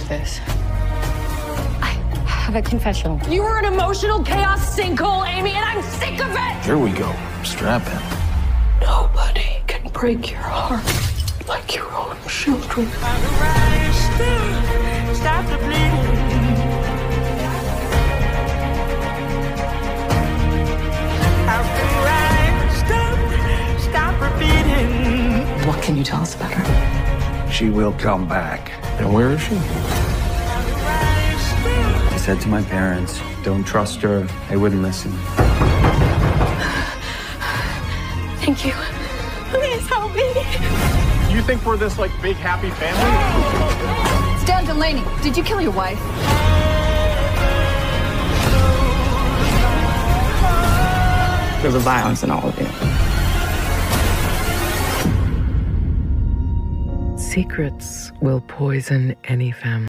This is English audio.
of this. I have a confessional. You were an emotional chaos sinkhole, Amy, and I'm sick of it! Here we go. Strap in. Nobody can break your heart like your own children. Stop the bleeding. Stop repeating. What can you tell us about her? She will come back. And where is she? I said to my parents, don't trust her. They wouldn't listen. Thank you. Please help me. You think we're this, like, big, happy family? Stan Delaney, did you kill your wife? There's a violence in all of you. Secrets will poison any family.